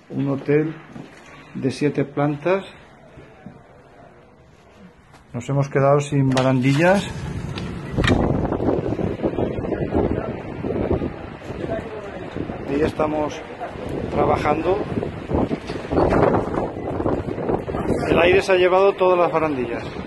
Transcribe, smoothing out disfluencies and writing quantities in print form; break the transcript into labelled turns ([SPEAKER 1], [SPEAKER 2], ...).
[SPEAKER 1] un hotel de 7 plantas. Nos hemos quedado sin barandillas. Ahí estamos trabajando. El aire se ha llevado todas las barandillas.